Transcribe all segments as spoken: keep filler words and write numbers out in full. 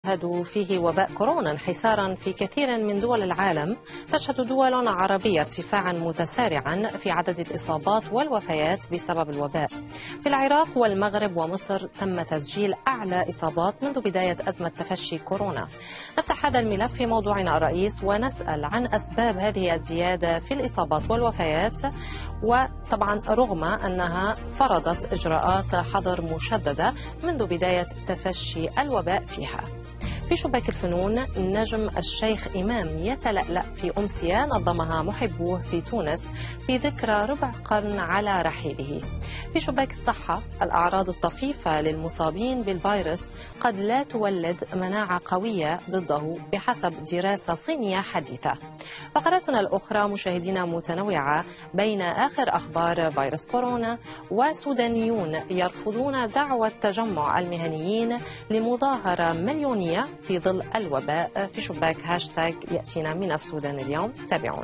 يشهد فيه وباء كورونا انحسارا في كثير من دول العالم. تشهد دول عربية ارتفاعا متسارعا في عدد الإصابات والوفيات بسبب الوباء. في العراق والمغرب ومصر تم تسجيل أعلى إصابات منذ بداية أزمة تفشي كورونا. نفتح هذا الملف في موضوعنا الرئيس ونسأل عن أسباب هذه الزيادة في الإصابات والوفيات، وطبعا رغم أنها فرضت إجراءات حظر مشددة منذ بداية تفشي الوباء فيها. في شباك الفنون، نجم الشيخ إمام يتلألأ في أمسية نظمها محبوه في تونس في ذكرى ربع قرن على رحيله. في شباك الصحة، الأعراض الطفيفة للمصابين بالفيروس قد لا تولد مناعة قوية ضده بحسب دراسة صينية حديثة. فقراتنا الأخرى مشاهدينا متنوعة بين آخر أخبار فيروس كورونا، وسودانيون يرفضون دعوة تجمع المهنيين لمظاهرة مليونية في ظل الوباء. في شباك هاشتاج يأتينا من السودان اليوم، تابعونا.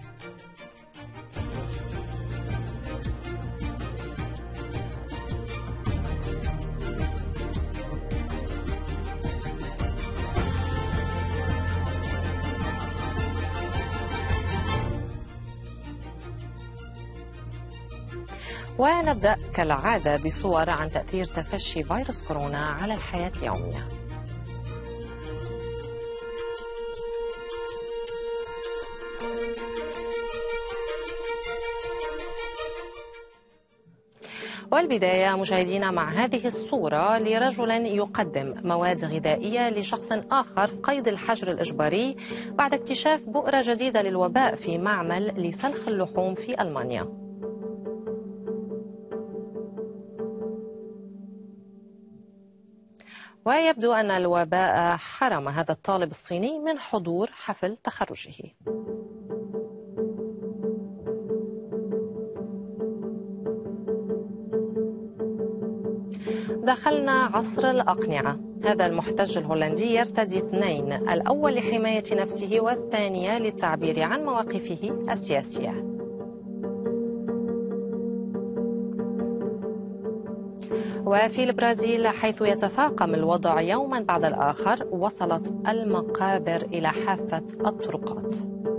ونبدأ كالعادة بصور عن تأثير تفشي فيروس كورونا على الحياة اليومية. والبداية مشاهدينا مع هذه الصورة لرجل يقدم مواد غذائية لشخص آخر قيد الحجر الإجباري بعد اكتشاف بؤرة جديدة للوباء في معمل لسلخ اللحوم في ألمانيا. ويبدو أن الوباء حرم هذا الطالب الصيني من حضور حفل تخرجه. دخلنا عصر الأقنعة. هذا المحتج الهولندي يرتدي اثنين، الأول لحماية نفسه والثانية للتعبير عن مواقفه السياسية. وفي البرازيل، حيث يتفاقم الوضع يوما بعد الآخر، وصلت المقابر إلى حافة الطرقات.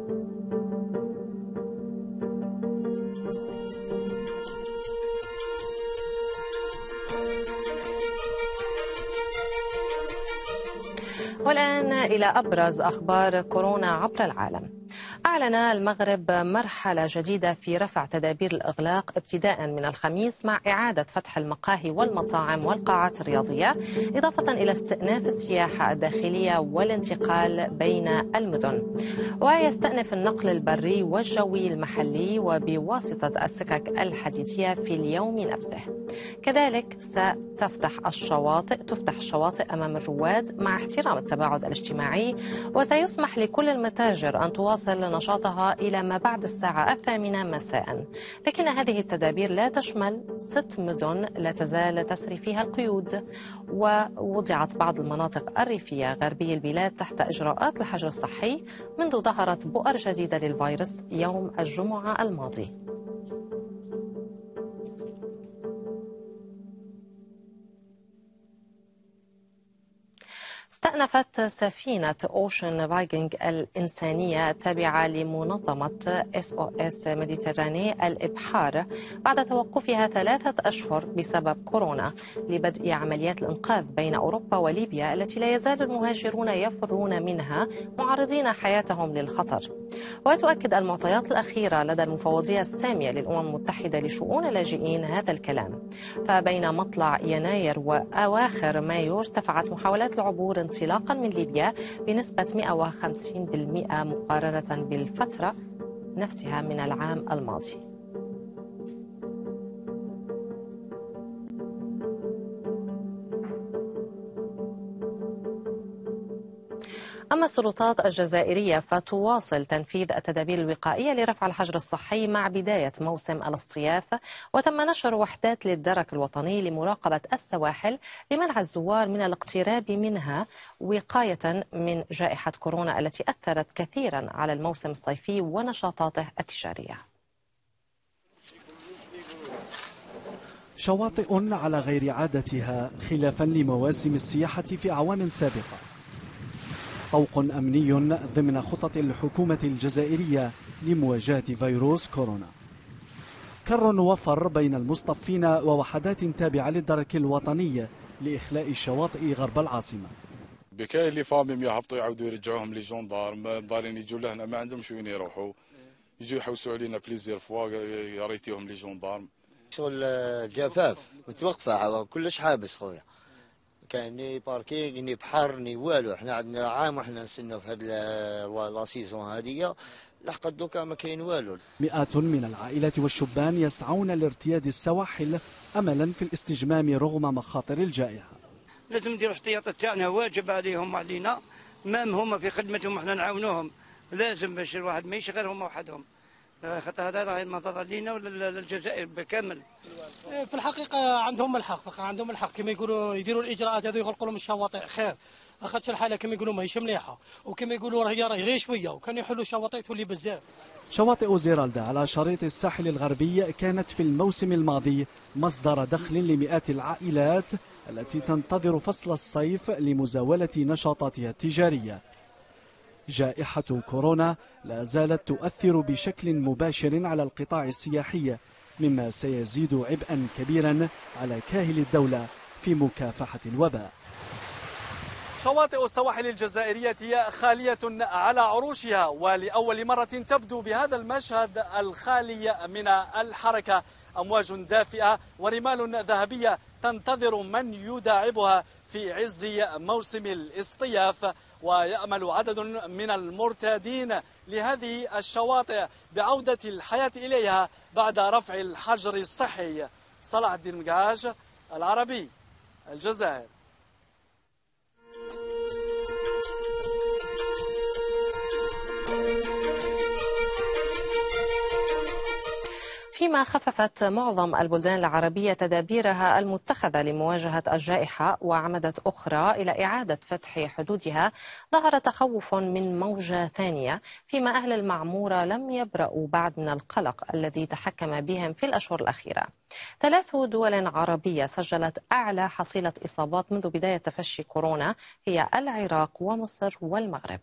والآن إلى أبرز أخبار كورونا عبر العالم. أعلن المغرب مرحلة جديدة في رفع تدابير الإغلاق ابتداء من الخميس، مع إعادة فتح المقاهي والمطاعم والقاعات الرياضية، إضافة إلى استئناف السياحة الداخلية والانتقال بين المدن. ويستأنف النقل البري والجوي المحلي وبواسطة السكك الحديدية في اليوم نفسه. كذلك ستفتح الشواطئ تفتح الشواطئ أمام الرواد مع احترام التباعد الاجتماعي، وسيسمح لكل المتاجر أن تواصل نشاطها إلى ما بعد الساعة الثامنة مساء. لكن هذه التدابير لا تشمل ست مدن لا تزال تسري فيها القيود، ووضعت بعض المناطق الريفية غربي البلاد تحت إجراءات الحجر الصحي منذ ظهرت بؤر جديدة للفيروس يوم الجمعة الماضي. استأنفت سفينة أوشن فايكنج الإنسانية التابعة لمنظمة إس أو إس ميديتراني الإبحار بعد توقفها ثلاثة أشهر بسبب كورونا لبدء عمليات الإنقاذ بين أوروبا وليبيا، التي لا يزال المهاجرون يفرون منها معرضين حياتهم للخطر. وتؤكد المعطيات الأخيرة لدى المفوضية السامية للأمم المتحدة لشؤون اللاجئين هذا الكلام. فبين مطلع يناير وأواخر مايو ارتفعت محاولات العبور انطلاقا من ليبيا بنسبة مئة وخمسين بالمئة مقارنة بالفترة نفسها من العام الماضي. أما السلطات الجزائرية فتواصل تنفيذ التدابير الوقائية لرفع الحجر الصحي مع بداية موسم الاصطياف، وتم نشر وحدات للدرك الوطني لمراقبة السواحل لمنع الزوار من الاقتراب منها وقاية من جائحة كورونا التي أثرت كثيرا على الموسم الصيفي ونشاطاته التجارية. شواطئ على غير عادتها خلافا لمواسم السياحة في أعوام سابقة، طوق أمني ضمن خطط الحكومة الجزائرية لمواجهة فيروس كورونا. كر وفر بين المصطفين ووحدات تابعة للدرك الوطني لإخلاء الشواطئ غرب العاصمة. بكاين اللي فاميم يهبطوا يعاودوا يرجعوهم لي جوندارم دارين يجوا لهنا ما عندهمش وين يروحوا، يجوا يحوسوا علينا بليزير فوا يا ريتيهم لي جوندارم. شغل الجفاف متوقفه كلش حابس خويا، كاين ني باركينغ ني بحر ني والو، احنا عندنا عام وحنا نستناو في هاد لا سيزون هاديه لحقت دوكا ما كاين والو. مئات من العائلات والشبان يسعون لارتياد السواحل املا في الاستجمام رغم مخاطر الجائحه. لازم نديروا احتياطات تاعنا، واجب عليهم وعلينا، مام هما في خدمتهم احنا نعاونوهم، لازم باش الواحد ما يشغلهم وحدهم، خاطر هذا راهي مضره لينا ولا للجزائر بالكامل. في الحقيقه عندهم الحق، عندهم الحق كما يقولوا يديروا الاجراءات هذو، يغلقوا لهم الشواطئ خير، اخذت الحاله كما يقولوا ماهيش مليحه، وكما يقولوا راهي راهي غير شويه، وكان يحلوا الشواطئ تولي بزاف. شواطئ زيرالدا على شريط الساحل الغربي كانت في الموسم الماضي مصدر دخل لمئات العائلات التي تنتظر فصل الصيف لمزاولة نشاطاتها التجارية. جائحة كورونا لا زالت تؤثر بشكل مباشر على القطاع السياحي، مما سيزيد عبئا كبيرا على كاهل الدولة في مكافحة الوباء. شواطئ السواحل الجزائرية خالية على عروشها، ولأول مرة تبدو بهذا المشهد الخالي من الحركة. أمواج دافئة ورمال ذهبية تنتظر من يداعبها في عز موسم الاصطياف، ويأمل عدد من المرتادين لهذه الشواطئ بعودة الحياة إليها بعد رفع الحجر الصحي. صلاح الدين مقعاش، العربي، الجزائر. فيما خففت معظم البلدان العربية تدابيرها المتخذة لمواجهة الجائحة وعمدت أخرى إلى إعادة فتح حدودها، ظهر تخوف من موجة ثانية، فيما أهل المعمورة لم يبرأوا بعد من القلق الذي تحكم بهم في الأشهر الأخيرة. ثلاث دول عربية سجلت أعلى حصيلة إصابات منذ بداية تفشي كورونا، هي العراق ومصر والمغرب.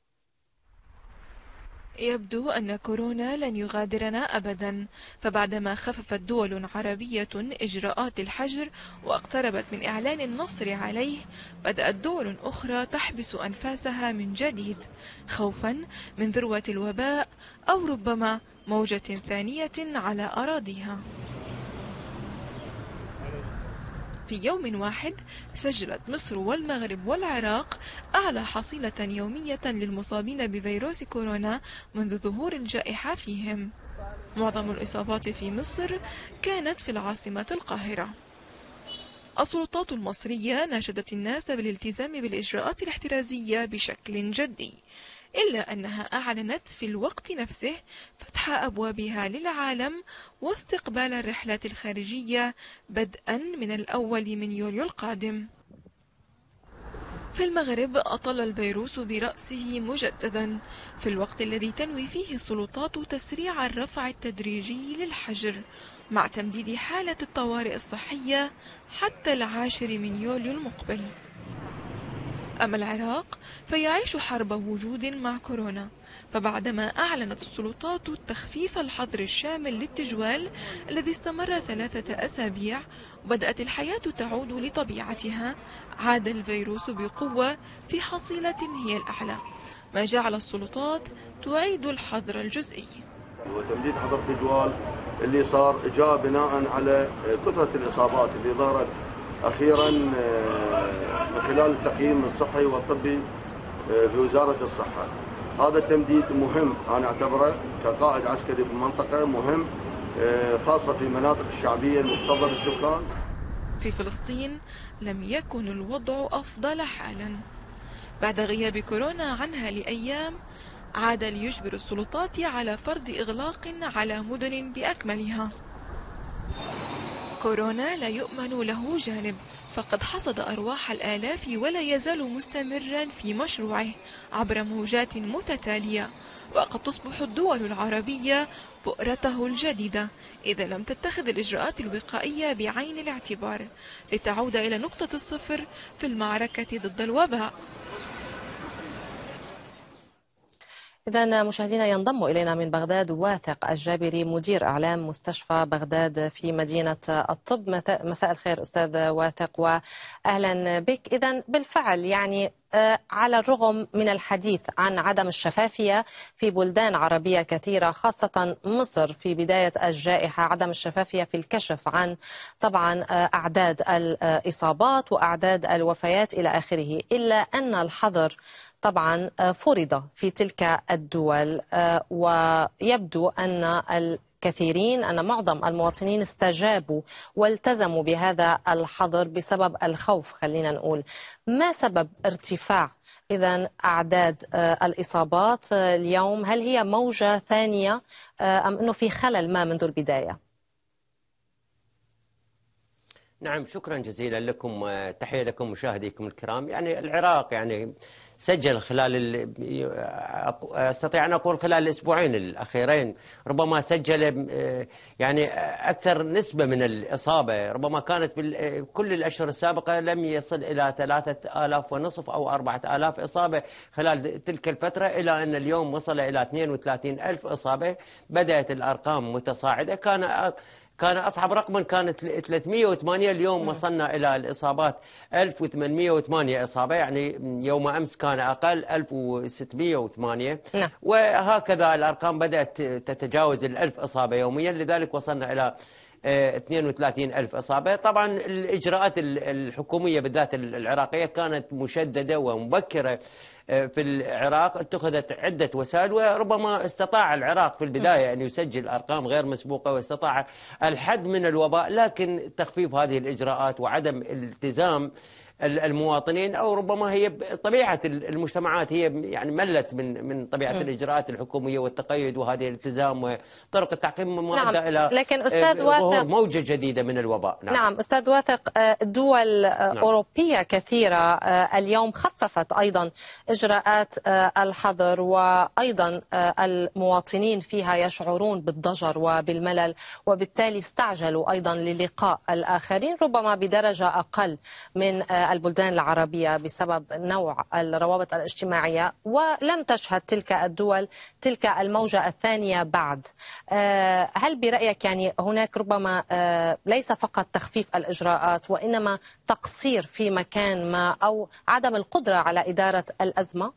يبدو أن كورونا لن يغادرنا أبدا، فبعدما خففت دول عربية إجراءات الحجر واقتربت من إعلان النصر عليه، بدأت دول أخرى تحبس أنفاسها من جديد خوفا من ذروة الوباء أو ربما موجة ثانية على أراضيها. في يوم واحد سجلت مصر والمغرب والعراق أعلى حصيلة يومية للمصابين بفيروس كورونا منذ ظهور الجائحة فيهم. معظم الإصابات في مصر كانت في العاصمة القاهرة. السلطات المصرية ناشدت الناس بالالتزام بالإجراءات الاحترازية بشكل جدي، إلا أنها أعلنت في الوقت نفسه فتح أبوابها للعالم واستقبال الرحلات الخارجية بدءا من الأول من يوليو القادم. في المغرب أطل الفيروس برأسه مجددا في الوقت الذي تنوي فيه السلطات تسريع الرفع التدريجي للحجر مع تمديد حالة الطوارئ الصحية حتى العاشر من يوليو المقبل. أما العراق فيعيش حرب وجود مع كورونا، فبعدما أعلنت السلطات تخفيف الحظر الشامل للتجوال الذي استمر ثلاثة أسابيع وبدأت الحياة تعود لطبيعتها، عاد الفيروس بقوة في حصيلة هي الأعلى، ما جعل السلطات تعيد الحظر الجزئي. وتمديد حظر التجوال اللي صار جاء بناء على كثرة الإصابات اللي ظهرت أخيرا من خلال التقييم الصحي والطبي في وزارة الصحة. هذا التمديد مهم، أنا أعتبره كقائد عسكري بالمنطقة مهم، خاصة في المناطق الشعبية المكتظة بالسكان. في فلسطين لم يكن الوضع أفضل حالا. بعد غياب كورونا عنها لأيام، عاد ليجبر السلطات على فرض إغلاق على مدن بأكملها. كورونا لا يؤمن له جانب، فقد حصد أرواح الآلاف ولا يزال مستمرا في مشروعه عبر موجات متتالية، وقد تصبح الدول العربية بؤرته الجديدة إذا لم تتخذ الإجراءات الوقائية بعين الاعتبار لتعود إلى نقطة الصفر في المعركة ضد الوباء. إذا مشاهدينا ينضم إلينا من بغداد واثق الجابري مدير إعلام مستشفى بغداد في مدينة الطب. مساء الخير أستاذ واثق وأهلا بك. إذا بالفعل يعني على الرغم من الحديث عن عدم الشفافية في بلدان عربية كثيرة خاصة مصر في بداية الجائحة، عدم الشفافية في الكشف عن طبعا أعداد الإصابات وأعداد الوفيات إلى آخره، إلا أن الحظر طبعا فرض في تلك الدول، ويبدو أن الكثيرين أن معظم المواطنين استجابوا والتزموا بهذا الحظر بسبب الخوف. خلينا نقول ما سبب ارتفاع إذن أعداد الإصابات اليوم؟ هل هي موجة ثانية أم أنه في خلل ما منذ البداية؟ نعم، شكرا جزيلا لكم، تحية لكم مشاهديكم الكرام. يعني العراق يعني سجل خلال استطيع ان اقول خلال الاسبوعين الاخيرين ربما سجل يعني اكثر نسبه من الاصابه، ربما كانت في كل الاشهر السابقه لم يصل الى ثلاثة آلاف ونصف او أربعة آلاف اصابه خلال تلك الفتره، الى ان اليوم وصل الى اثنين وثلاثين ألف اصابه. بدات الارقام متصاعده، كان كان أصعب رقما كانت ثلاثمئة وثمانية، اليوم وصلنا إلى الإصابات ألف وثمانمئة وثمانية إصابة، يعني يوم أمس كان أقل ألف وستمئة وثمانية. نعم. وهكذا الأرقام بدأت تتجاوز الألف إصابة يوميا، لذلك وصلنا إلى اثنين وثلاثين ألف إصابة. طبعا الإجراءات الحكومية بالذات العراقية كانت مشددة ومبكرة في العراق، اتخذت عدة وسائل، وربما استطاع العراق في البداية أن يسجل أرقام غير مسبوقة واستطاع الحد من الوباء، لكن تخفيف هذه الإجراءات وعدم الالتزام المواطنين، او ربما هي طبيعه المجتمعات هي يعني ملت من من طبيعه م. الاجراءات الحكوميه والتقيد وهذه الالتزام وطرق التعقيم، مما ادى نعم. الى لكن استاذ واثق موجه جديده من الوباء. نعم, نعم استاذ واثق، دول نعم. اوروبيه كثيره اليوم خففت ايضا اجراءات الحظر، وايضا المواطنين فيها يشعرون بالضجر وبالملل، وبالتالي استعجلوا ايضا للقاء الاخرين ربما بدرجه اقل من البلدان العربية بسبب نوع الروابط الاجتماعية، ولم تشهد تلك الدول تلك الموجة الثانية بعد. هل برأيك يعني هناك ربما ليس فقط تخفيف الإجراءات وإنما تقصير في مكان ما، أو عدم القدرة على إدارة الأزمة؟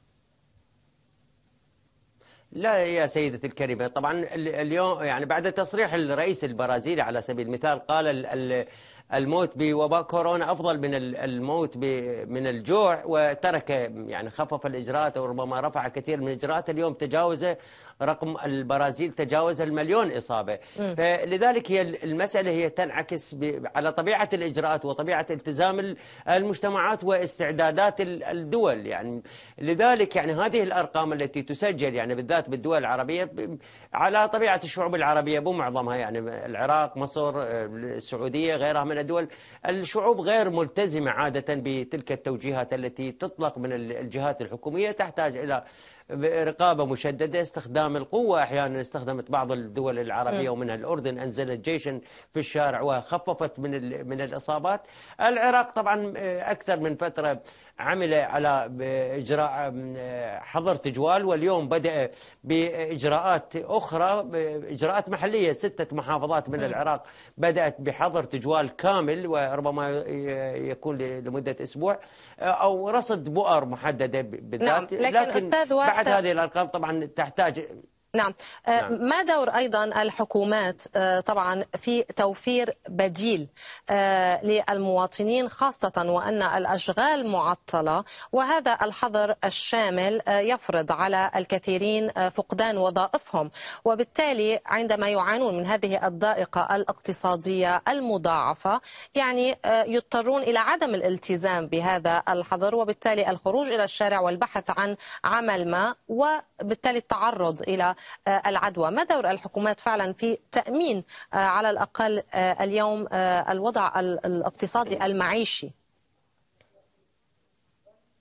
لا يا سيدتي الكريمة، طبعا اليوم يعني بعد تصريح الرئيس البرازيلي على سبيل المثال قال ال الموت بوباء كورونا أفضل من الموت من الجوع، وترك يعني خفف الإجراءات وربما رفع كثير من الإجراءات. اليوم تجاوز رقم البرازيل تجاوز المليون إصابة. م. فلذلك هي المسألة هي تنعكس على طبيعة الإجراءات وطبيعة التزام المجتمعات واستعدادات الدول. يعني لذلك يعني هذه الأرقام التي تسجل يعني بالذات بالدول العربية على طبيعة الشعوب العربية بمعظمها، يعني العراق، مصر، السعودية، غيرها من الدول، الشعوب غير ملتزمة عادة بتلك التوجيهات التي تطلق من الجهات الحكومية، تحتاج إلى رقابة مشددة، استخدام القوة. أحيانا استخدمت بعض الدول العربية ومنها الأردن أنزلت جيشا في الشارع وخففت من من الإصابات. العراق طبعا أكثر من فترة عمل على إجراء حظر تجوال، واليوم بدأ بإجراءات أخرى، إجراءات محلية. ستة محافظات من العراق بدأت بحظر تجوال كامل، وربما يكون لمدة أسبوع، أو رصد بؤر محددة بالذات. نعم. لكن, لكن أستاذ بعد هذه الأرقام طبعا تحتاج نعم. نعم. ما دور أيضا الحكومات طبعا في توفير بديل للمواطنين، خاصة وأن الأشغال معطلة، وهذا الحظر الشامل يفرض على الكثيرين فقدان وظائفهم، وبالتالي عندما يعانون من هذه الضائقة الاقتصادية المضاعفة يعني يضطرون إلى عدم الالتزام بهذا الحظر، وبالتالي الخروج إلى الشارع والبحث عن عمل ما، وبالتالي التعرض إلى العدوى. ما دور الحكومات فعلا في تأمين على الأقل اليوم الوضع الاقتصادي المعيشي؟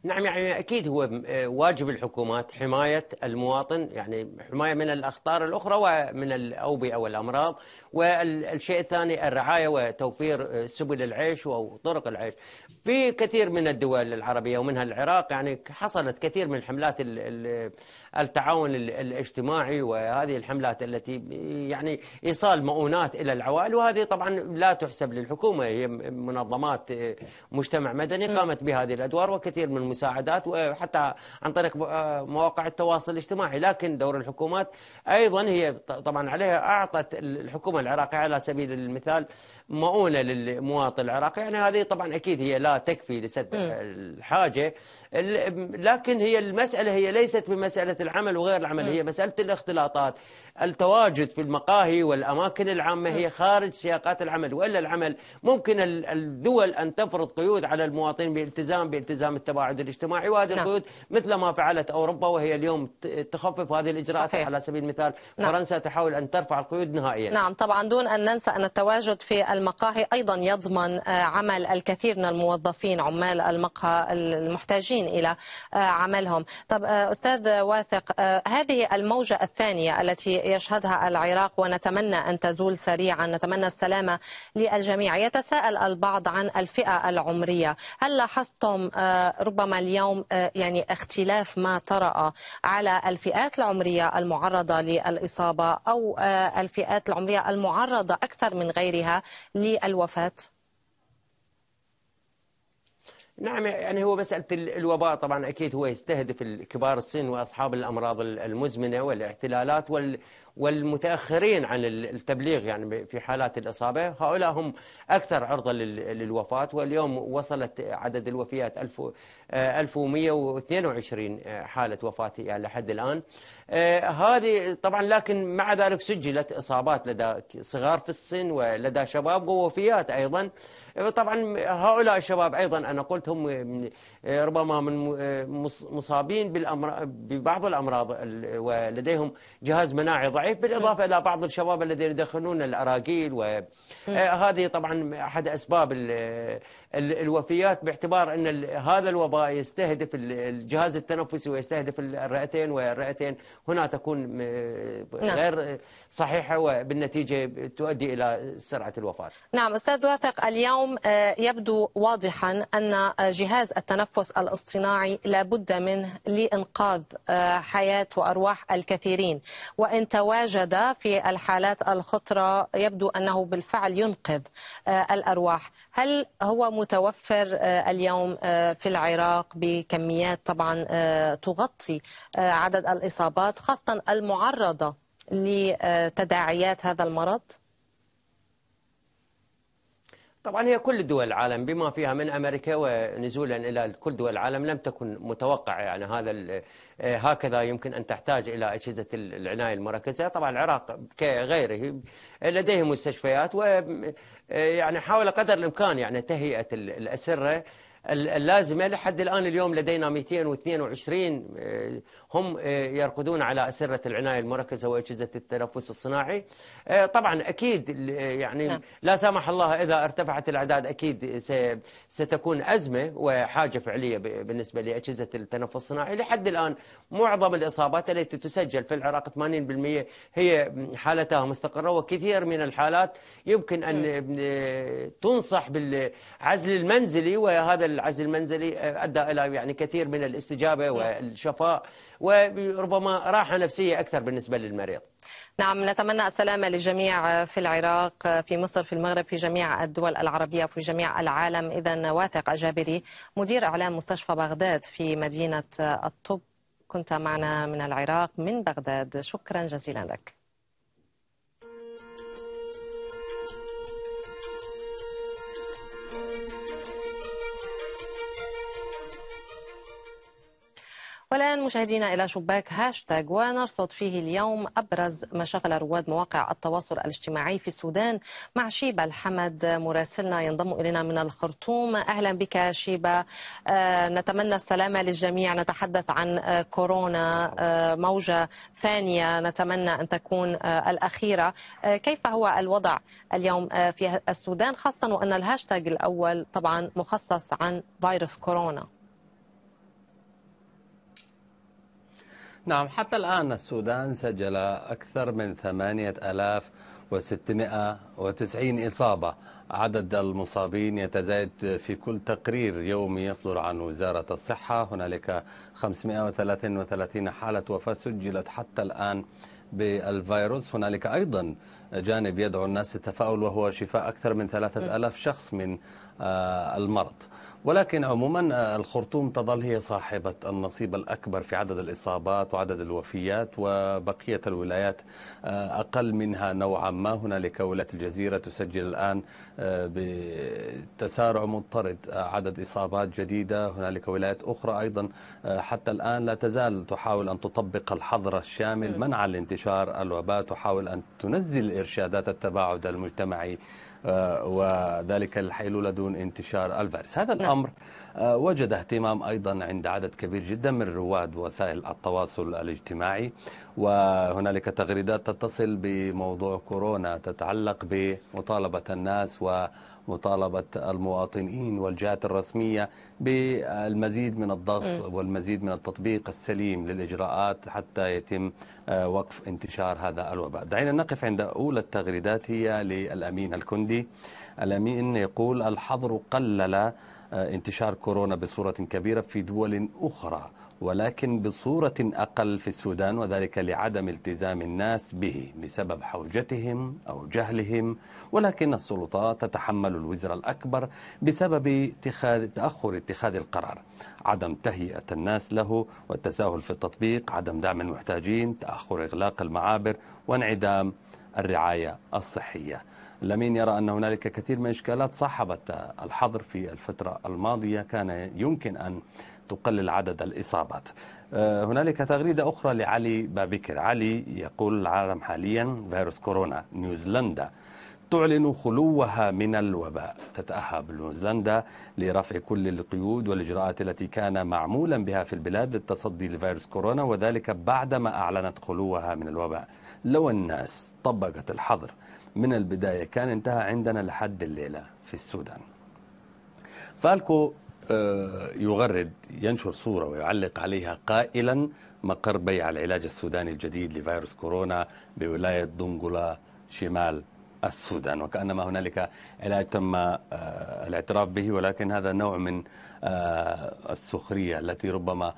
نعم، يعني أكيد هو واجب الحكومات حماية المواطن، يعني حماية من الأخطار الأخرى ومن الأوبئة والأمراض، والشيء الثاني الرعاية وتوفير سبل العيش وطرق العيش. في كثير من الدول العربية ومنها العراق يعني حصلت كثير من حملات التعاون الاجتماعي، وهذه الحملات التي يعني إيصال مؤونات إلى العوائل، وهذه طبعا لا تحسب للحكومة، هي منظمات مجتمع مدني قامت بهذه الأدوار وكثير من المساعدات وحتى عن طريق مواقع التواصل الاجتماعي. لكن دور الحكومات أيضا هي طبعا عليها، أعطت الحكومة العراقية على سبيل المثال مؤونة للمواطن العراقي، يعني هذه طبعا أكيد هي لا تكفي لسد الحاجة، لكن هي المسألة هي ليست بمسألة العمل وغير العمل، هي مسألة الاختلاطات، التواجد في المقاهي والأماكن العامة هي خارج سياقات العمل، وإلا العمل ممكن الدول أن تفرض قيود على المواطنين بالتزام بالتزام التباعد الاجتماعي، وهذه نعم. القيود مثل ما فعلت أوروبا، وهي اليوم تخفف هذه الإجراءات. صحيح. على سبيل المثال نعم. فرنسا تحاول أن ترفع القيود نهائيا. نعم طبعا، دون أن ننسى أن التواجد في المقاهي أيضا يضمن عمل الكثير من الموظفين عمال المقهى المحتاجين إلى عملهم. طب أستاذ واثق، هذه الموجة الثانية التي يشهدها العراق ونتمنى أن تزول سريعا، نتمنى السلامة للجميع، يتساءل البعض عن الفئة العمرية. هل لاحظتم ربما اليوم يعني اختلاف ما طرأ على الفئات العمرية المعرضة للإصابة أو الفئات العمرية المعرضة أكثر من غيرها للوفاة؟ نعم، يعني هو مسألة الوباء طبعا أكيد هو يستهدف الكبار السن وأصحاب الأمراض المزمنة والاحتلالات والمتأخرين عن التبليغ يعني في حالات الإصابة، هؤلاء هم أكثر عرضة للوفاة، واليوم وصلت عدد الوفيات ألف ومئة واثنين وعشرين حالة وفاة يعني لحد الآن. هذه طبعا، لكن مع ذلك سجلت إصابات لدى صغار في السن ولدى شباب ووفيات أيضا. طبعا هؤلاء الشباب أيضا أنا قلت هم ربما من مصابين ببعض الأمراض ولديهم جهاز مناعي ضعيف، بالإضافة إلى بعض الشباب الذين يدخنون الأراجيل، وهذه طبعا أحد أسباب الوفيات، باعتبار أن هذا الوباء يستهدف الجهاز التنفسي ويستهدف الرئتين، والرئتين هنا تكون غير صحيحة وبالنتيجة تؤدي إلى سرعة الوفاة. نعم أستاذ واثق، اليوم يبدو واضحا أن جهاز التنفس الاصطناعي لابد منه لإنقاذ حياة وأرواح الكثيرين، وإن تواجد في الحالات الخطرة يبدو أنه بالفعل ينقذ الأرواح. هل هو متوفر اليوم في العراق بكميات طبعا تغطي عدد الإصابات خاصة المعرضة لتداعيات هذا المرض؟ طبعا هي كل دول العالم بما فيها من أمريكا ونزولا إلى كل دول العالم لم تكن متوقعة يعني هذا هكذا يمكن أن تحتاج إلى أجهزة العناية المركزة. طبعا العراق كغيره لديه مستشفيات، و يعني حاول قدر الإمكان يعني تهيئة الأسرة اللازمة. لحد الآن اليوم لدينا مئتين واثنين وعشرين هم يرقدون على أسرة العناية المركزة وأجهزة التنفس الصناعي. طبعا أكيد يعني لا سمح الله إذا ارتفعت الأعداد أكيد ستكون أزمة وحاجة فعلية بالنسبة لأجهزة التنفس الصناعي. لحد الآن معظم الإصابات التي تسجل في العراق ثمانين بالمئة هي حالتها مستقرة، وكثير من الحالات يمكن أن تنصح بالعزل المنزلي، وهذا العزل المنزلي أدى إلى يعني كثير من الاستجابة والشفاء وربما راحة نفسية أكثر بالنسبة للمريض. نعم، نتمنى السلامة للجميع في العراق، في مصر، في المغرب، في جميع الدول العربية، في جميع العالم. إذن واثق الجابري مدير إعلام مستشفى بغداد في مدينة الطب، كنت معنا من العراق من بغداد، شكرا جزيلا لك. والآن مشاهدينا إلى شباك هاشتاج، ونرصد فيه اليوم أبرز ما شغل رواد مواقع التواصل الاجتماعي في السودان مع شيبة الحمد مراسلنا ينضم إلينا من الخرطوم. أهلا بك شيبة. آه نتمنى السلامة للجميع. نتحدث عن آه كورونا، آه موجة ثانية نتمنى أن تكون آه الأخيرة. آه كيف هو الوضع اليوم آه في السودان، خاصة وأن الهاشتاج الأول طبعا مخصص عن فيروس كورونا؟ نعم، حتى الآن السودان سجل أكثر من ثمانية آلاف وستمائة وتسعين إصابة. عدد المصابين يتزايد في كل تقرير يومي يصدر عن وزارة الصحة. هنالك خمسمائة وثلاثة وثلاثين حالة وفاة سجلت حتى الآن بالفيروس. هنالك أيضا جانب يدعو الناس للتفاؤل وهو شفاء أكثر من ثلاثة آلاف شخص من المرض. ولكن عموما الخرطوم تظل هي صاحبة النصيب الأكبر في عدد الإصابات وعدد الوفيات، وبقية الولايات أقل منها نوعا ما. هنالك ولاية الجزيرة تسجل الآن بتسارع مضطرد عدد إصابات جديدة. هنالك ولايات أخرى أيضا حتى الآن لا تزال تحاول أن تطبق الحظر الشامل منعا لانتشار الوباء، تحاول أن تنزل إرشادات التباعد المجتمعي وذلك الحيلولة دون انتشار الفيروس. هذا الأمر وجد اهتمام أيضا عند عدد كبير جدا من رواد وسائل التواصل الاجتماعي، وهنالك تغريدات تتصل بموضوع كورونا تتعلق بمطالبة الناس ومطالبة المواطنين والجهات الرسمية بالمزيد من الضغط والمزيد من التطبيق السليم للإجراءات حتى يتم وقف انتشار هذا الوباء. دعينا نقف عند أولى التغريدات، هي للأمين الكندي. الأمين يقول: الحظر قلل انتشار كورونا بصورة كبيرة في دول أخرى، ولكن بصورة أقل في السودان، وذلك لعدم التزام الناس به بسبب حوجتهم أو جهلهم، ولكن السلطات تتحمل الوزر الأكبر بسبب اتخاذ تأخر اتخاذ القرار، عدم تهيئة الناس له والتساهل في التطبيق، عدم دعم المحتاجين، تأخر إغلاق المعابر، وانعدام الرعاية الصحية. لمين يرى أن هنالك كثير من إشكالات صاحبت الحظر في الفترة الماضية كان يمكن أن تقلل عدد الإصابات. هنالك تغريدة أخرى لعلي بابكر. علي يقول: العالم حاليا فيروس كورونا. نيوزيلندا تعلن خلوها من الوباء. تتأهب نيوزيلندا لرفع كل القيود والإجراءات التي كان معمولا بها في البلاد للتصدي لفيروس كورونا، وذلك بعدما أعلنت خلوها من الوباء. لو الناس طبقت الحظر من البداية كان انتهى عندنا لحد الليلة في السودان. فالكو يغرد ينشر صورة ويعلق عليها قائلا: مقر بيع العلاج السوداني الجديد لفيروس كورونا بولاية دنقلة شمال السودان، وكأنما هنالك علاج تم الاعتراف به، ولكن هذا نوع من السخرية التي ربما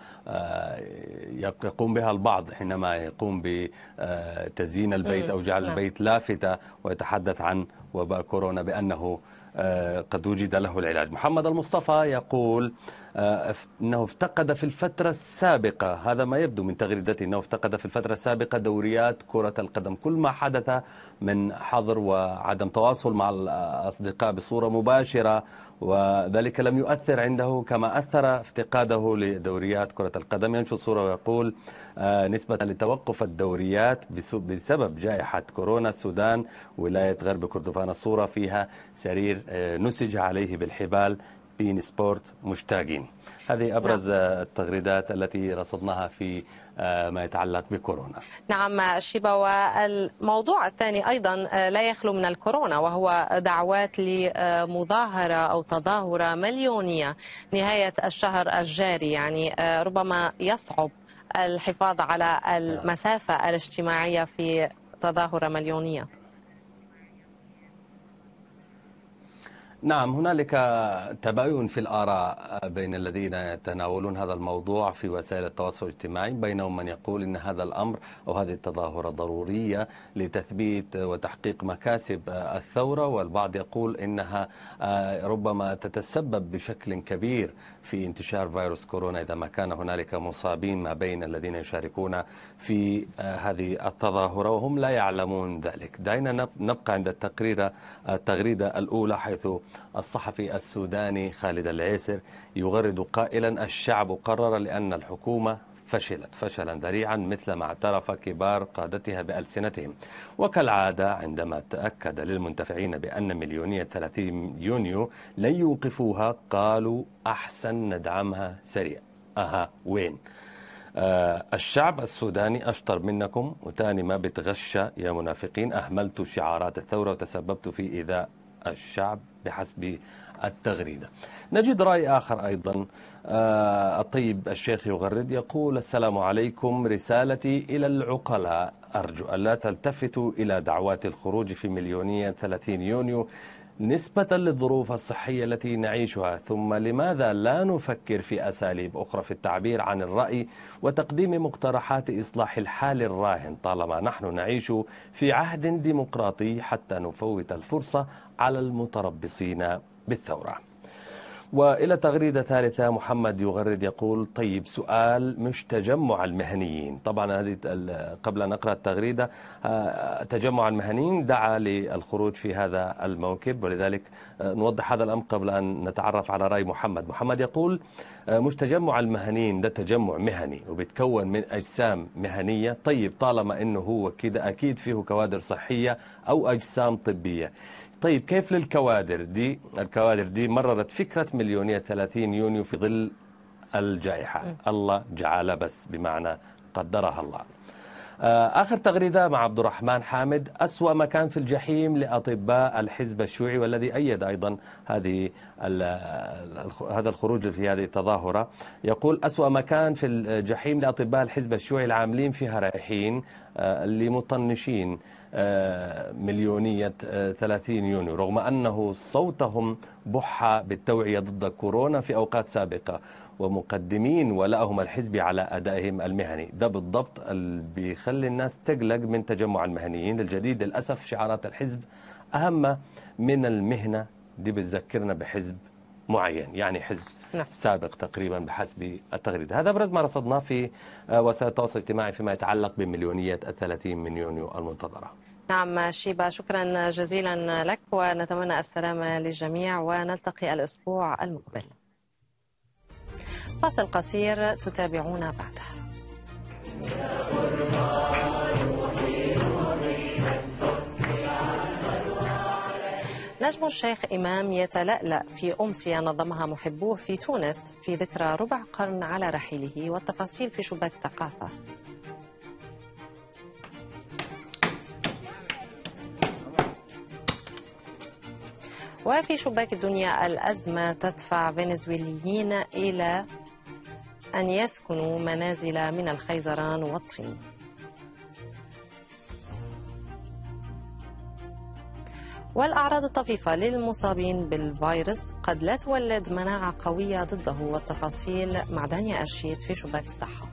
يقوم بها البعض حينما يقوم بتزيين البيت أو جعل البيت لافتة ويتحدث عن وباء كورونا بأنه قد وجد له العلاج. محمد المصطفى يقول أنه افتقد في الفترة السابقة، هذا ما يبدو من تغريدته، أنه افتقد في الفترة السابقة دوريات كرة القدم. كل ما حدث من حظر وعدم تواصل مع الأصدقاء بصورة مباشرة، وذلك لم يؤثر عنده كما أثر افتقاده لدوريات كرة القدم. ينشر صورة ويقول: نسبة لتوقف الدوريات بسبب جائحة كورونا السودان ولاية غرب كردفان. الصورة فيها سرير نسج عليه بالحبال بين سبورت مشتاقين. هذه أبرز نعم. التغريدات التي رصدناها في ما يتعلق بكورونا. نعم شيبة، والموضوع الثاني أيضا لا يخلو من الكورونا، وهو دعوات لمظاهرة أو تظاهرة مليونية نهاية الشهر الجاري. يعني ربما يصعب الحفاظ على المسافة الاجتماعية في تظاهرة مليونية. نعم، هنالك تباين في الآراء بين الذين يتناولون هذا الموضوع في وسائل التواصل الاجتماعي، بينهم من يقول إن هذا الأمر أو هذه التظاهرة ضرورية لتثبيت وتحقيق مكاسب الثورة، والبعض يقول إنها ربما تتسبب بشكل كبير في انتشار فيروس كورونا إذا ما كان هنالك مصابين ما بين الذين يشاركون في هذه التظاهرة وهم لا يعلمون ذلك. دعينا نبقى عند التقرير التغريدة الأولى، حيث الصحفي السوداني خالد العيسر يغرد قائلا: الشعب قرر لأن الحكومة فشلت فشلا ذريعا مثل ما اعترف كبار قادتها بألسنتهم، وكالعادة عندما تأكد للمنتفعين بأن مليونية ثلاثين يونيو لن يوقفوها قالوا أحسن ندعمها سريع. أها وين؟ آه الشعب السوداني أشطر منكم، وتاني ما بتغشى يا منافقين. أهملتوا شعارات الثورة وتسببتوا في إيذاء الشعب بحسب التغريدة. نجد رأي آخر أيضا. آه الطيب الشيخ يغرد يقول: السلام عليكم، رسالتي إلى العقلاء، أرجو ألا تلتفتوا إلى دعوات الخروج في مليونية ثلاثين يونيو نسبة للظروف الصحية التي نعيشها، ثم لماذا لا نفكر في أساليب أخرى في التعبير عن الرأي وتقديم مقترحات إصلاح الحال الراهن، طالما نحن نعيش في عهد ديمقراطي، حتى نفوت الفرصة على المتربصين بالثورة. وإلى تغريدة ثالثة، محمد يغرد يقول: طيب، سؤال مش تجمع المهنيين. طبعا هذه قبل أن نقرأ التغريدة، تجمع المهنيين دعا للخروج في هذا الموكب، ولذلك نوضح هذا الأمر قبل أن نتعرف على رأي محمد. محمد يقول: مش تجمع المهنيين، ده تجمع مهني وبيتكون من أجسام مهنية. طيب، طالما أنه هو كده أكيد فيه كوادر صحية أو أجسام طبية. طيب، كيف للكوادر دي؟ الكوادر دي مررت فكرة مليونية ثلاثين يونيو في ظل الجائحة. الله جعل بس، بمعنى قدرها الله. آخر تغريدة مع عبد الرحمن حامد: أسوأ مكان في الجحيم لأطباء الحزب الشيوعي، والذي أيد أيضا هذه هذا الخروج في هذه التظاهرة. يقول: أسوأ مكان في الجحيم لأطباء الحزب الشيوعي العاملين فيها رايحين لمطنشين مليونية ثلاثين يونيو، رغم أنه صوتهم بحة بالتوعية ضد كورونا في أوقات سابقة، ومقدمين ولائهم الحزبي على أدائهم المهني. ده بالضبط اللي بيخلي الناس تقلق من تجمع المهنيين الجديد. للأسف شعارات الحزب أهم من المهنة، دي بتذكرنا بحزب معين، يعني حزب سابق تقريبا بحسب التغريدة. هذا أبرز ما رصدناه في وسائل التواصل الاجتماعي فيما يتعلق بمليونية الثلاثين من يونيو المنتظرة. نعم شيبة، شكرا جزيلا لك، ونتمنى السلامة للجميع، ونلتقي الأسبوع المقبل. فاصل قصير تتابعون بعده. نجم الشيخ إمام يتلألأ في أمسية نظمها محبوه في تونس في ذكرى ربع قرن على رحيله، والتفاصيل في شباك ثقافة. وفي شباك الدنيا، الأزمة تدفع فنزويليين إلى أن يسكنوا منازل من الخيزران والطين. والأعراض الطفيفة للمصابين بالفيروس قد لا تولد مناعة قوية ضده، والتفاصيل مع دانيا أرشيد في شباك الصحة.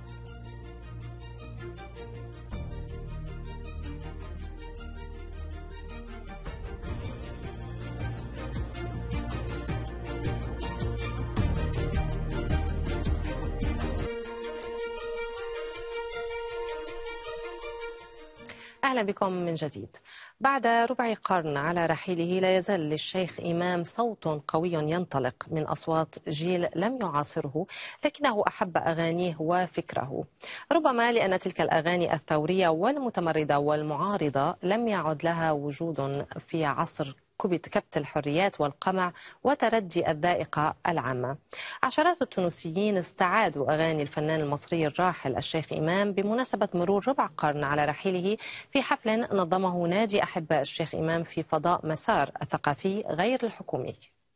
أهلا بكم من جديد. بعد ربع قرن على رحيله، لا يزال للشيخ إمام صوت قوي ينطلق من أصوات جيل لم يعاصره، لكنه أحب أغانيه وفكره، ربما لأن تلك الأغاني الثورية والمتمردة والمعارضة لم يعد لها وجود في عصر كبت الحريات والقمع وتردي الذائقة العامة. عشرات التونسيين استعادوا أغاني الفنان المصري الراحل الشيخ إمام بمناسبة مرور ربع قرن على رحيله في حفل نظمه نادي أحباء الشيخ إمام في فضاء مسار الثقافي غير الحكومي.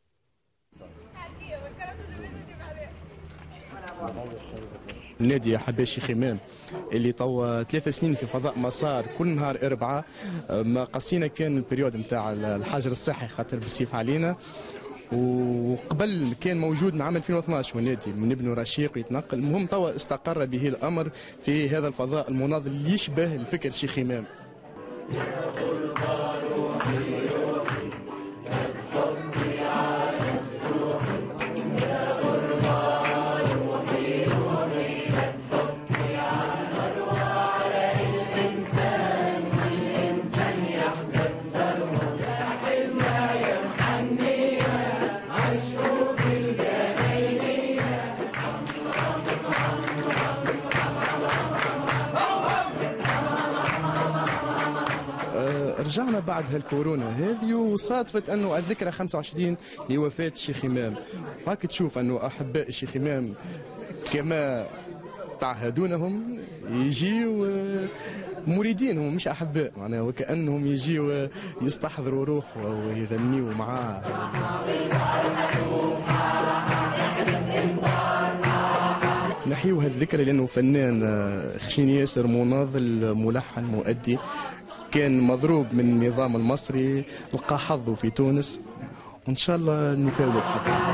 نادي أحباء الشيخ إمام اللي طوى ثلاث سنين في فضاء مسار كل نهار أربعة، ما قصينا كان البريود نتاع الحجر الصحي خاطر بالسيف علينا، وقبل كان موجود من عام ألفين واثناش والنادي من ابن رشيق يتنقل. المهم توا استقر به الأمر في هذا الفضاء المناضل اللي يشبه الفكر الشيخ إمام. رجعنا بعد هالكورونا هذه وصادفت انه الذكرى خمسة وعشرين لوفاة الشيخ إمام. هاك تشوف انه احباء الشيخ إمام كما تعهدونهم يجيو مريدين، هم مش احباء معناها، وكانهم يجيو يستحضروا روحه ويغنيوا معاه. نحيو هالذكرى لانه فنان خشين ياسر، مناضل، ملحن، مؤدي، كان مضروب من النظام المصري، لقى حظه في تونس، وان شاء الله نفاولوا بحظه.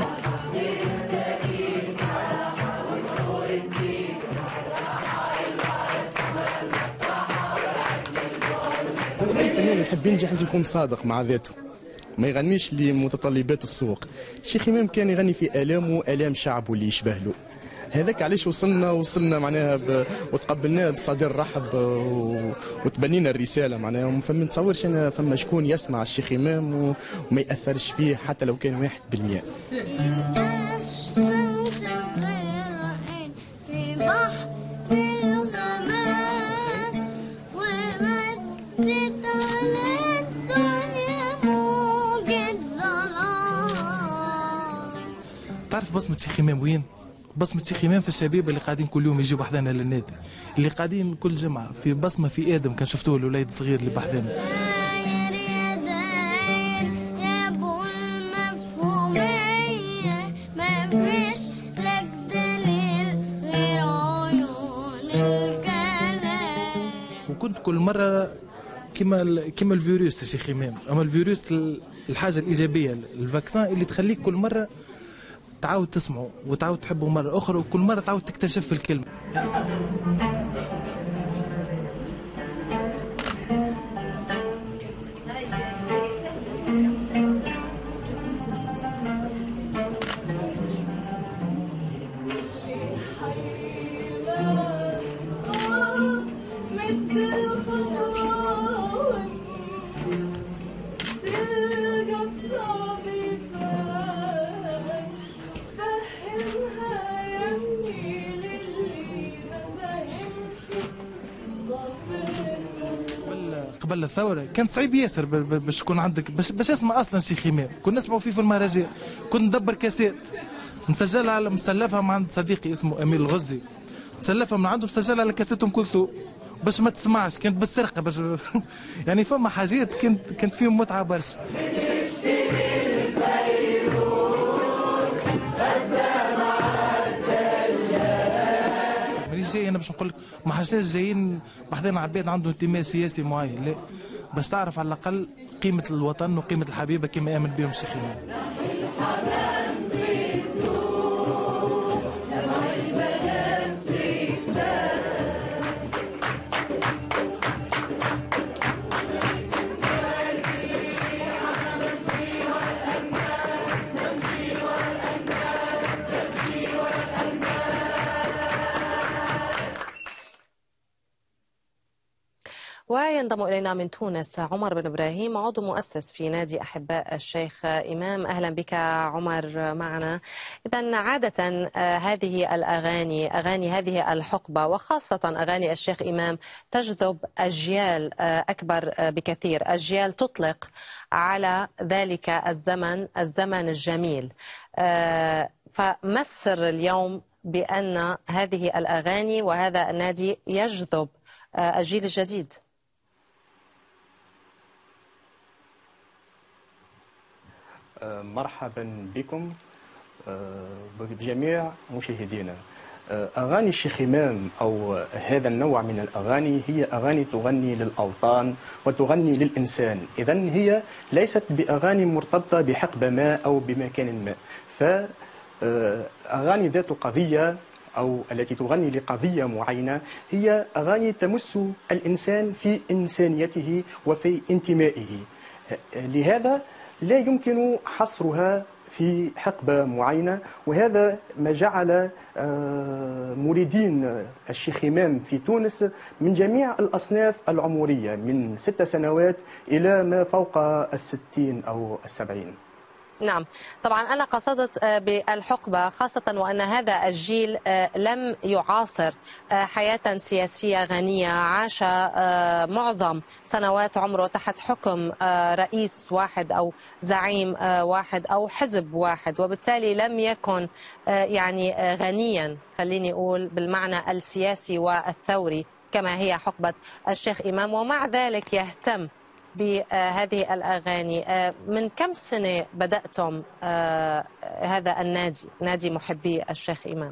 الفنان يحب ينجح لازم يكون صادق مع ذاته، ما يغنيش لمتطلبات السوق. الشيخ إمام كان يغني في آلامه وآلام شعبه اللي يشبه له، هذاك علاش وصلنا وصلنا معناها ب... وتقبلناه بصدر رحب و... وتبنينا الرساله معناها. وما نتصورش انا فما شكون يسمع الشيخ إمام و... وما ياثرش فيه حتى لو كان واحد بالمئة. تعرف بصمة شيخ إمام وين؟ بصمة شيخ إمام في الشباب اللي قاعدين كل يوم يجيوا بحذانا للنادي، اللي قاعدين كل جمعة، في بصمة في آدم كان شفتوه الوليد الصغير اللي بحذانا. وكنت كل مرة كما كما الفيروس يا شيخ إمام، أما الفيروس الحاجة الإيجابية، الفاكسان اللي تخليك كل مرة تعاود تسمعه وتعاود تحبه مرة أخرى، وكل مرة تعاود تكتشف في الكلمة. قبل الثوره كان صعيب ياسر باش تكون عندك باش باش اسمع اصلا شيخ إمام، كنا نسمعوا فيه في المهرجان، كنت ندبر كاسيت نسجلها على مسلفها مع عند صديقي اسمه امير الغزي، نسلفها من عنده مسجلها على كاسيت ام كلثوم باش ما تسمعش، كانت بالسرقه باش يعني فما حاجات كانت كانت فيهم متعه برشا. جاي انا باش نقول لك ما حاجاش جايين بحذانا عباد عنده انتماء سياسي معين، لا، باش تعرف على الاقل قيمه الوطن وقيمه الحبيبه كما امن بهم الشيخ إمام. وينضم إلينا من تونس عمر بن إبراهيم، عضو مؤسس في نادي أحباء الشيخ إمام. أهلا بك عمر معنا. إذن عادة هذه الأغاني، أغاني هذه الحقبة وخاصة أغاني الشيخ إمام، تجذب أجيال أكبر بكثير، أجيال تطلق على ذلك الزمن، الزمن الجميل. فما السر اليوم بأن هذه الأغاني وهذا النادي يجذب الجيل الجديد؟ مرحبا بكم بجميع مشاهدينا. أغاني الشيخ إمام أو هذا النوع من الأغاني هي أغاني تغني للأوطان وتغني للإنسان، إذن هي ليست بأغاني مرتبطة بحقبة ما أو بمكان ما، فأغاني ذات قضية أو التي تغني لقضية معينة هي أغاني تمس الإنسان في إنسانيته وفي انتمائه، لهذا لا يمكن حصرها في حقبة معينة، وهذا ما جعل مريدين الشيخ إمام في تونس من جميع الأصناف العمرية من ست سنوات إلى ما فوق الستين أو السبعين. نعم، طبعا أنا قصدت بالحقبة خاصة وأن هذا الجيل لم يعاصر حياة سياسية غنية، عاش معظم سنوات عمره تحت حكم رئيس واحد أو زعيم واحد أو حزب واحد، وبالتالي لم يكن يعني غنيا خليني أقول بالمعنى السياسي والثوري كما هي حقبة الشيخ إمام، ومع ذلك يهتم بهذه الأغاني. من كم سنة بدأتم هذا النادي، نادي محبي الشيخ إمام؟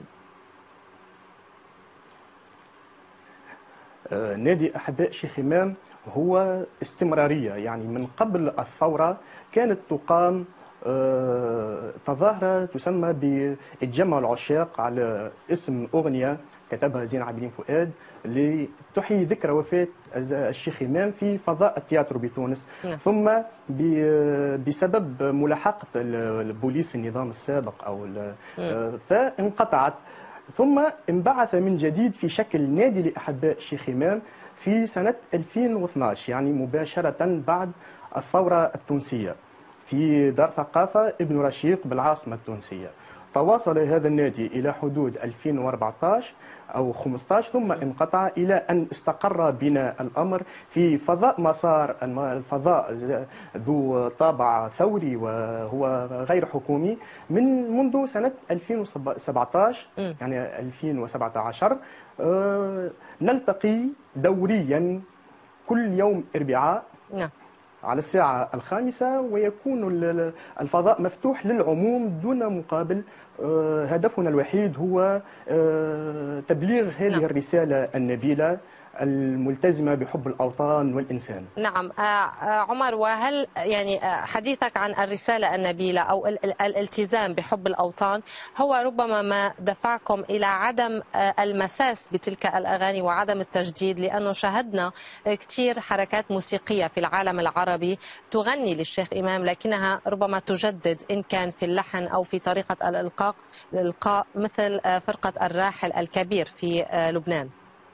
نادي أحباء الشيخ إمام هو استمرارية، يعني من قبل الثورة كانت تقام تظاهرة تسمى باتجمع العشاق على اسم أغنية كتبها زين العابدين فؤاد لتحيي ذكرى وفاة الشيخ إمام في فضاء التياترو بتونس. نعم. ثم بسبب ملاحقة البوليس النظام السابق أو فانقطعت، ثم انبعث من جديد في شكل نادي لأحباء الشيخ إمام في سنة ألفين واثناشر، يعني مباشرة بعد الثورة التونسية في دار ثقافة ابن رشيق بالعاصمة التونسية. تواصل هذا النادي إلى حدود ألفين وأربعطاش أو خمسطاش، ثم انقطع إلى أن استقر بنا الأمر في فضاء مسار، الفضاء ذو طابع ثوري وهو غير حكومي، من منذ سنة ألفين وسبعطاش يعني ألفين وسبعطعش. نلتقي دوريا كل يوم أربعاء نعم على الساعة الخامسة، ويكون الفضاء مفتوح للعموم دون مقابل. هدفنا الوحيد هو تبليغ هذه نعم. الرسالة النبيلة الملتزمة بحب الأوطان والإنسان. نعم عمر، وهل يعني حديثك عن الرسالة النبيلة أو الالتزام بحب الأوطان هو ربما ما دفعكم إلى عدم المساس بتلك الأغاني وعدم التجديد؟ لأنه شاهدنا كثير حركات موسيقية في العالم العربي تغني للشيخ إمام لكنها ربما تجدد إن كان في اللحن أو في طريقة الإلقاء الإلقاء مثل فرقة الراحل الكبير في لبنان.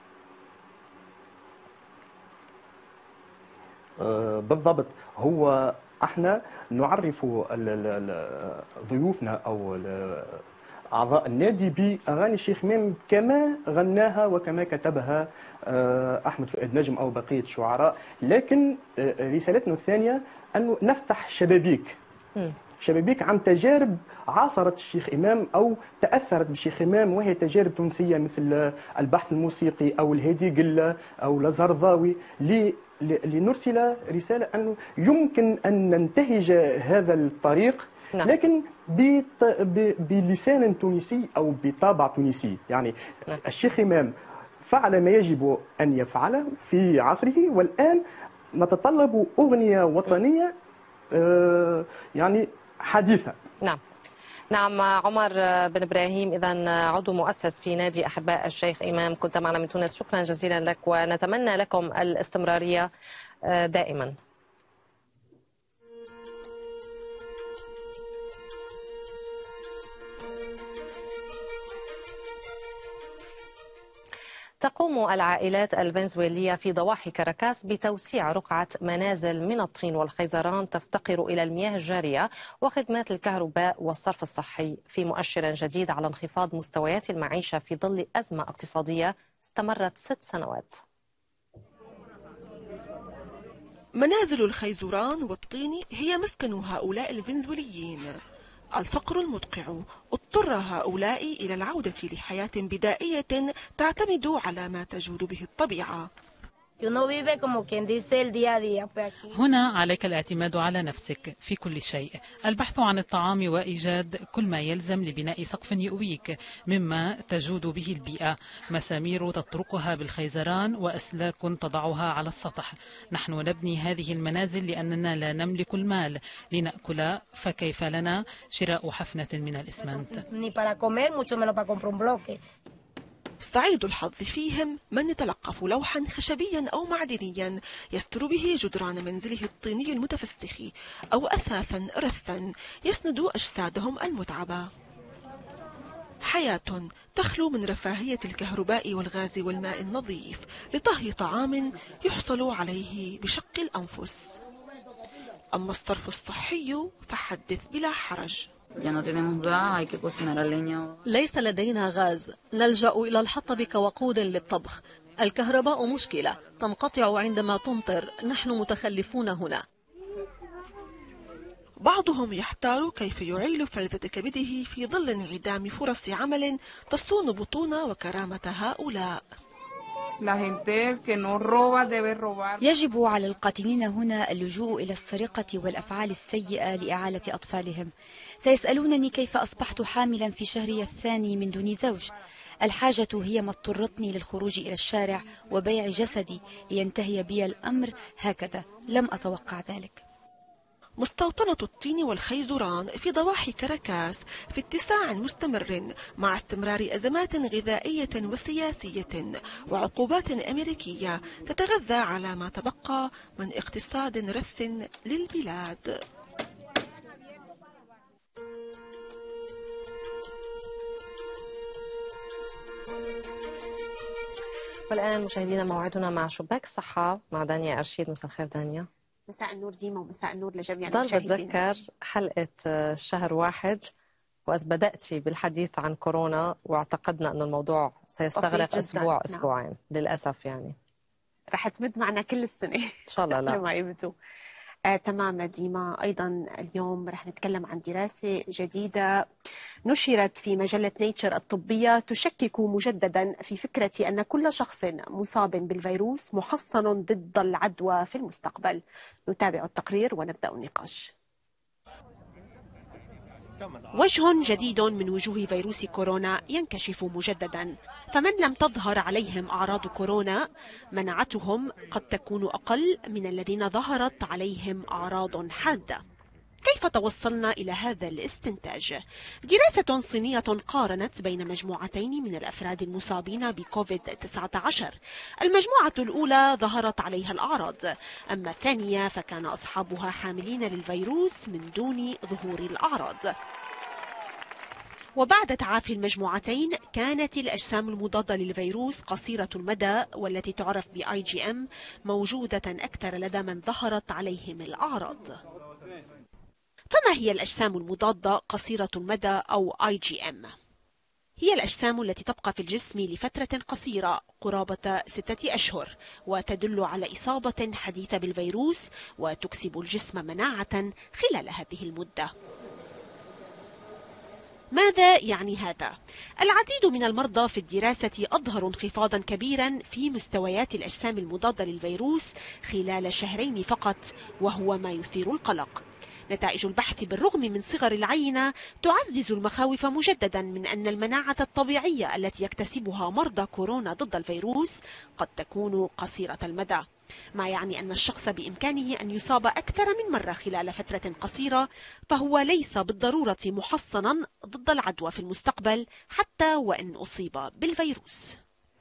بالضبط، هو احنا نعرف ضيوفنا او اعضاء النادي باغاني الشيخ إمام كما غناها وكما كتبها احمد فؤاد نجم او بقيه الشعراء، لكن رسالتنا الثانيه انه نفتح شبابيك شبابيك عن تجارب عاصرت الشيخ إمام أو تأثرت بالشيخ إمام، وهي تجارب تونسية مثل البحث الموسيقي أو الهادي قلة أو لزرضاوي، لنرسل رسالة أنه يمكن أن ننتهج هذا الطريق نعم. لكن بلسان تونسي أو بطابع تونسي. يعني نعم. الشيخ إمام فعل ما يجب أن يفعله في عصره، والآن نتطلب أغنية وطنية آه يعني حديثة. نعم نعم عمر بن إبراهيم، إذا عضو مؤسس في نادي أحباء الشيخ إمام، كنت معنا من تونس، شكرا جزيلا لك ونتمنى لكم الاستمرارية دائما. تقوم العائلات الفنزويلية في ضواحي كاراكاس بتوسيع رقعة منازل من الطين والخيزران تفتقر إلى المياه الجارية وخدمات الكهرباء والصرف الصحي، في مؤشر جديد على انخفاض مستويات المعيشة في ظل أزمة اقتصادية استمرت ست سنوات. منازل الخيزران والطين هي مسكن هؤلاء الفنزويليين. الفقر المدقع اضطر هؤلاء إلى العودة لحياة بدائية تعتمد على ما تجود به الطبيعة. هنا عليك الاعتماد على نفسك في كل شيء، البحث عن الطعام وإيجاد كل ما يلزم لبناء سقف يؤويك مما تجود به البيئة، مسامير تطرقها بالخيزران وأسلاك تضعها على السطح. نحن نبني هذه المنازل لأننا لا نملك المال لنأكل، فكيف لنا شراء حفنة من الإسمنت؟ سعيد الحظ فيهم من يتلقف لوحا خشبيا أو معدنيا يستر به جدران منزله الطيني المتفسخ، أو أثاثا رثا يسند أجسادهم المتعبة. حياة تخلو من رفاهية الكهرباء والغاز والماء النظيف لطهي طعام يحصل عليه بشق الأنفس. أما الصرف الصحي فحدث بلا حرج. ليس لدينا غاز، نلجأ إلى الحطب كوقود للطبخ. الكهرباء مشكلة، تنقطع عندما تمطر، نحن متخلفون هنا. بعضهم يحتار كيف يعيل فلذة كبده في ظل انعدام فرص عمل تصون بطون وكرامة هؤلاء. يجب على القاتلين هنا اللجوء إلى السرقة والأفعال السيئة لإعالة أطفالهم. سيسألونني كيف أصبحت حاملا في شهري الثاني من دون زوج. الحاجة هي ما اضطرتني للخروج إلى الشارع وبيع جسدي لينتهي بي الأمر هكذا. لم أتوقع ذلك. مستوطنة الطين والخيزران في ضواحي كاراكاس في اتساع مستمر مع استمرار أزمات غذائية وسياسية وعقوبات أمريكية تتغذى على ما تبقى من اقتصاد رث للبلاد. والآن مشاهدينا موعدنا مع شباك الصحة مع دانيا أرشيد. مساء الخير دانيا. مساء النور ديما ومساء النور لجميع ضل المشاهدين. بتذكر حلقة شهر واحد وقت بدأتي بالحديث عن كورونا واعتقدنا أن الموضوع سيستغرق أسبوع أسبوعين. نعم. للأسف يعني رح تمد معنا كل السنة إن شاء الله. لا ما يبدو. آه تمام ديما. أيضا اليوم رح نتكلم عن دراسة جديدة نشرت في مجلة نيتشر الطبية تشكك مجددا في فكرة أن كل شخص مصاب بالفيروس محصن ضد العدوى في المستقبل. نتابع التقرير ونبدأ النقاش. وجه جديد من وجوه فيروس كورونا ينكشف مجددا، فمن لم تظهر عليهم أعراض كورونا مناعتهم قد تكون أقل من الذين ظهرت عليهم أعراض حادة. كيف توصلنا إلى هذا الاستنتاج؟ دراسة صينية قارنت بين مجموعتين من الأفراد المصابين بكوفيد تسعة عشر. المجموعة الأولى ظهرت عليها الأعراض، أما الثانية فكان أصحابها حاملين للفيروس من دون ظهور الأعراض. وبعد تعافي المجموعتين كانت الأجسام المضادة للفيروس قصيرة المدى والتي تعرف ب آي جي إم موجودة أكثر لدى من ظهرت عليهم الأعراض. فما هي الأجسام المضادة قصيرة المدى أو آي جي إم؟ هي الأجسام التي تبقى في الجسم لفترة قصيرة قرابة ستة أشهر وتدل على إصابة حديثة بالفيروس وتكسب الجسم مناعة خلال هذه المدة. ماذا يعني هذا؟ العديد من المرضى في الدراسة أظهروا انخفاضا كبيرا في مستويات الأجسام المضادة للفيروس خلال شهرين فقط، وهو ما يثير القلق. نتائج البحث بالرغم من صغر العينة تعزز المخاوف مجددا من أن المناعة الطبيعية التي يكتسبها مرضى كورونا ضد الفيروس قد تكون قصيرة المدى، ما يعني أن الشخص بإمكانه أن يصاب أكثر من مرة خلال فترة قصيرة، فهو ليس بالضرورة محصنا ضد العدوى في المستقبل حتى وإن أصيب بالفيروس.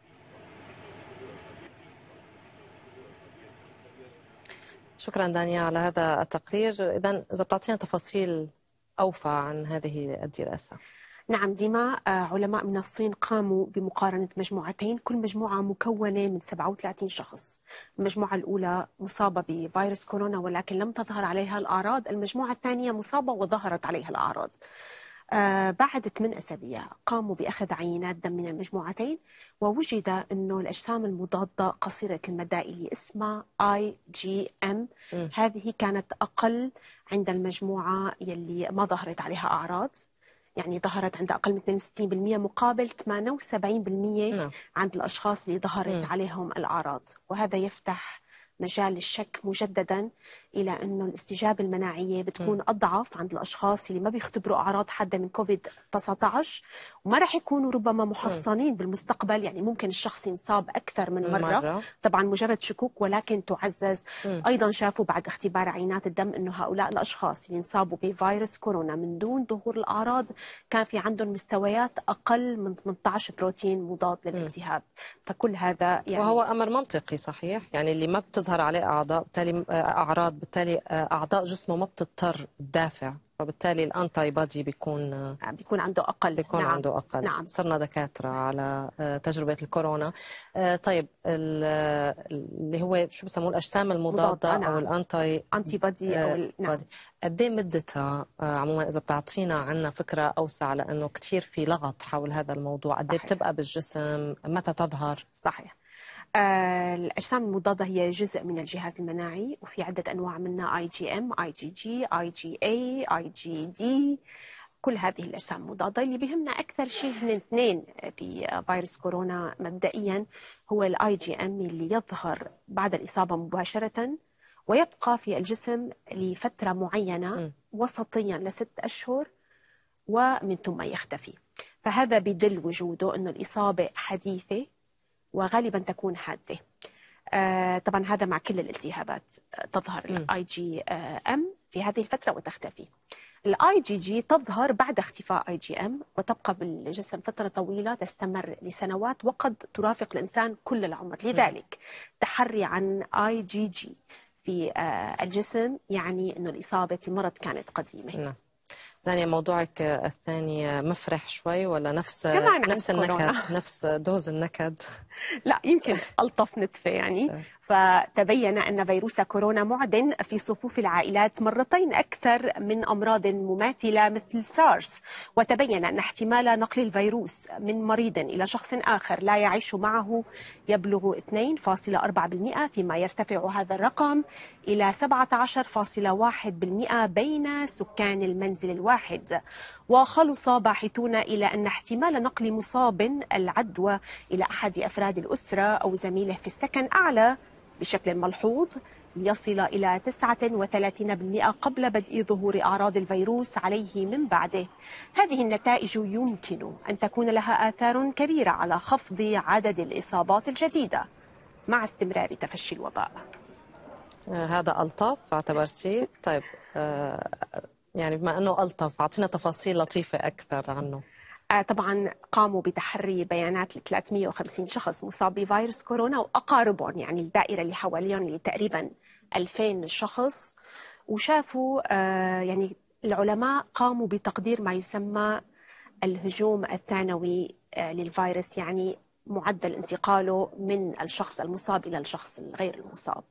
شكرا دانيا على هذا التقرير. إذن إذا بتعطينا تفاصيل أوفى عن هذه الدراسة. نعم ديما. علماء من الصين قاموا بمقارنة مجموعتين، كل مجموعة مكونة من سبعة وثلاثين شخص. المجموعة الأولى مصابة بفيروس كورونا ولكن لم تظهر عليها الأعراض، المجموعة الثانية مصابة وظهرت عليها الأعراض. آه بعد ثمان أسابيع قاموا بأخذ عينات دم من المجموعتين ووجد أنه الأجسام المضادة قصيرة المدى اللي اسمها آي جي إم هذه كانت أقل عند المجموعة يلي ما ظهرت عليها أعراض، يعني ظهرت عند أقل من اثنين وستين بالمئة مقابل ثمانية وسبعين بالمئة عند الأشخاص اللي ظهرت عليهم الأعراض. وهذا يفتح مجال الشك مجددا إلى أنه الاستجابة المناعية بتكون م. أضعف عند الأشخاص اللي ما بيختبروا أعراض حادة من كوفيد تسعة عشر وما رح يكونوا ربما محصنين م. بالمستقبل. يعني ممكن الشخص ينصاب أكثر من مرة, مرة. طبعا مجرد شكوك ولكن تعزز. م. أيضا شافوا بعد اختبار عينات الدم أنه هؤلاء الأشخاص اللي انصابوا بفيروس كورونا من دون ظهور الأعراض كان في عندهم مستويات أقل من ثمانية عشر بروتين مضاد للالتهاب. فكل هذا يعني وهو أمر منطقي صحيح، يعني اللي ما بتظهر عليه أعضاء بالتالي أعراض بالتالي أعضاء جسمه ما بتضطر تدافع فبالتالي الانتي بادي بيكون بيكون عنده اقل بيكون نعم. عنده اقل نعم. صرنا دكاتره على تجربه الكورونا. طيب اللي هو شو بسموه الاجسام المضاده نعم. او الانتي انتي بادي او ال... نعم. قد ايه مدتها عموما اذا بتعطينا عنا فكره اوسع، لانه كثير في لغط حول هذا الموضوع، قد ايه بتبقى بالجسم، متى تظهر؟ صحيح. آه الأجسام المضادة هي جزء من الجهاز المناعي، وفي عدة أنواع منها اي جي ام، اي جي جي، اي جي اي، اي جي دي. كل هذه الأجسام المضادة اللي بيهمنا أكثر شيء هن اثنين بفيروس كورونا مبدئيا، هو الاي جي ام اللي يظهر بعد الإصابة مباشرة ويبقى في الجسم لفترة معينة م. وسطيا لست أشهر ومن ثم يختفي. فهذا بدل وجوده أن الإصابة حديثة وغالبا تكون حادة. آه طبعا هذا مع كل الالتهابات تظهر الاي جي ام في هذه الفترة وتختفي. الاي جي جي تظهر بعد اختفاء اي جي ام وتبقى بالجسم فترة طويلة تستمر لسنوات وقد ترافق الإنسان كل العمر. لذلك تحري عن اي جي جي في آه الجسم يعني أن الإصابة في المرض كانت قديمة. نعم. دانيا، موضوعك الثاني مفرح شوي ولا نفس نفس النكد، نفس دوز النكد؟ لا، يمكن ألطف نتفة يعني. فتبين أن فيروس كورونا معدن في صفوف العائلات مرتين أكثر من أمراض مماثلة مثل سارس، وتبين أن احتمال نقل الفيروس من مريض إلى شخص آخر لا يعيش معه يبلغ اثنين فاصلة أربعة بالمئة، فيما يرتفع هذا الرقم إلى سبعة عشر فاصلة واحد بالمئة بين سكان المنزل الواحد. وخلص باحثون إلى أن احتمال نقل مصاب العدوى إلى أحد أفراد الأسرة أو زميله في السكن أعلى بشكل ملحوظ، ليصل إلى تسعة وثلاثين بالمئة قبل بدء ظهور أعراض الفيروس عليه من بعده. هذه النتائج يمكن أن تكون لها آثار كبيرة على خفض عدد الإصابات الجديدة مع استمرار تفشي الوباء. هذا ألطف اعتبرتي؟ طيب آه يعني بما أنه ألطف، أعطينا تفاصيل لطيفة أكثر عنه. طبعا قاموا بتحري بيانات ل ثلاثمئة وخمسين شخص مصاب بفيروس كورونا وأقاربهم، يعني الدائرة اللي حواليهم اللي تقريبا ألفين شخص، وشافوا يعني العلماء قاموا بتقدير ما يسمى الهجوم الثانوي للفيروس، يعني معدل انتقاله من الشخص المصاب إلى الشخص الغير المصاب.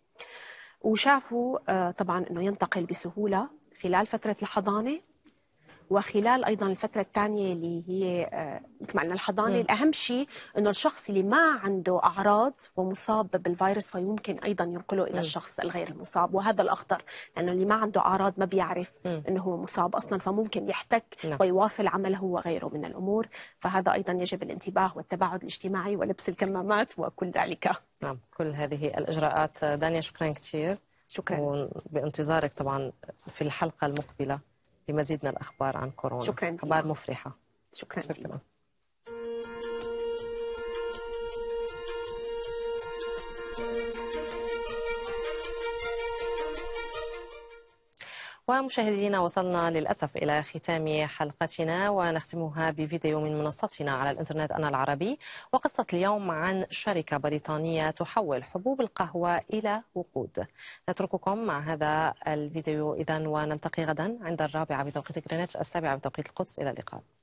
وشافوا طبعا أنه ينتقل بسهولة خلال فترة الحضانة وخلال أيضا الفترة الثانية اللي هي مثل ما قلنا الحضانة. م. الأهم شيء أنه الشخص اللي ما عنده أعراض ومصاب بالفيروس فيمكن أيضا ينقله إلى م. الشخص الغير المصاب، وهذا الأخطر لأنه اللي ما عنده أعراض ما بيعرف م. أنه هو مصاب أصلا، فممكن يحتك م. ويواصل عمله وغيره من الأمور. فهذا أيضا يجب الانتباه والتباعد الاجتماعي ولبس الكمامات وكل ذلك. نعم، كل هذه الإجراءات. دانيا شكرا كثير. شكرا. وبانتظارك طبعا في الحلقة المقبلة لمزيد من الأخبار عن كورونا. شكرا. أخبار مفرحة. شكرا, شكرا. شكرا. ومشاهدينا، وصلنا للأسف إلى ختام حلقتنا، ونختمها بفيديو من منصتنا على الإنترنت أنا العربي، وقصة اليوم عن شركة بريطانية تحول حبوب القهوة إلى وقود. نترككم مع هذا الفيديو إذن، ونلتقي غدا عند الرابعة بتوقيت غرينتش، السابعة بتوقيت القدس. إلى اللقاء.